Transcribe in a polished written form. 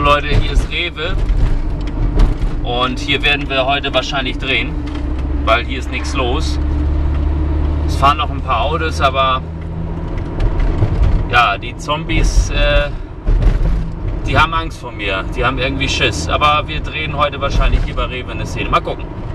Leute, hier ist Rewe und hier werden wir heute wahrscheinlich drehen, weil hier ist nichts los. Es fahren noch ein paar Autos, aber ja, die Zombies, die haben Angst vor mir, die haben irgendwie Schiss. Aber wir drehen heute wahrscheinlich hier bei Rewe eine Szene. Mal gucken.